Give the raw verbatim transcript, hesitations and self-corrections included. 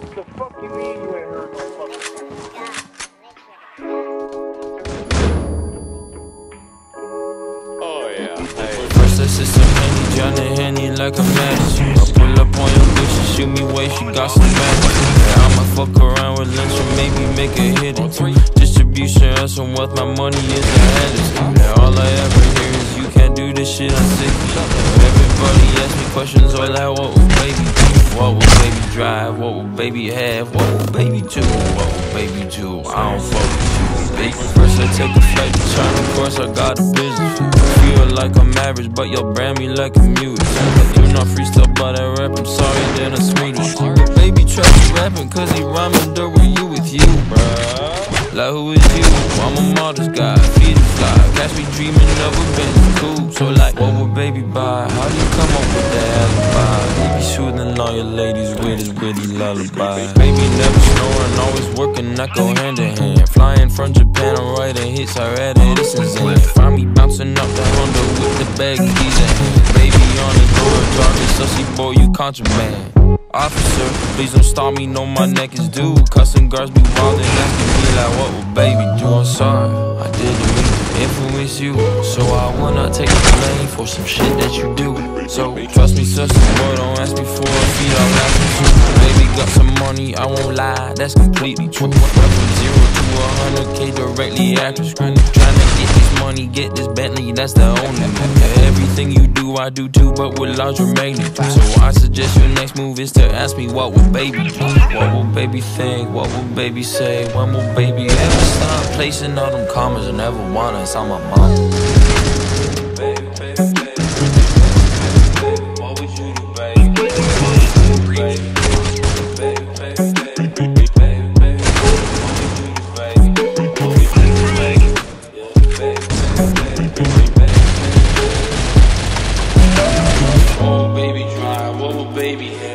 The fuck you mean you ain't heard no fucking Oh yeah, hey. First I said some Henny, Johnny Henny like a Madison. I pull up on your bitch, she shoot me way, she got some madness. Yeah, I'ma fuck around with lunch and maybe make a hit it. Distribution, that's some wealth, my money is a handless. And all I ever hear is you can't do this shit, I'm sick. Everybody ask me questions all like what will baby do? What will baby drive? What will baby have? What will baby do? What will baby do? I don't fuck with you, baby. First I take a flight to China, of course I got a business. Feel like I'm average, but you'll brand me like a mute. I do not freestyle, but I rap, I'm sorry that I'm Swedish. But baby try to rapping, cause he rhyming double you with you, bruh. Like who is you? I'm a modest guy, feed the fly. Catch me dreaming of a Bentley coupe. So like, what would baby buy? How do you come up with that alibi? He be soothing all your ladies with his witty lullaby. Baby never snoring, always working, I go hand in hand. Flying from Japan, I'm writing hits, I read it, this is it. Find me bouncing up the Honda with the bag keys in hand. Baby on the door, talking sussy boy, you contraband. Officer, please don't stop me, know my neck is due. Custom guards be wildin', asking me like, what will baby do? I'm sorry, I didn't mean to influence you. So I wanna take the blame for some shit that you do. So trust me, sister, boy, don't ask me for a feed, I'll ask you. Baby got some money, I won't lie, that's completely true. From zero to a hundred K directly after screen. Tryna get this money, get this Bentley, that's the only move. Everything you do, I do too, but with larger magnitude. So I suggest your next move is to ask me what will baby do? What will baby think? What will baby say? When will baby ever stop placing all them commas and ever want us on my mom? Baby, baby, baby, what would you do, baby? Oh, baby drive, what will baby have?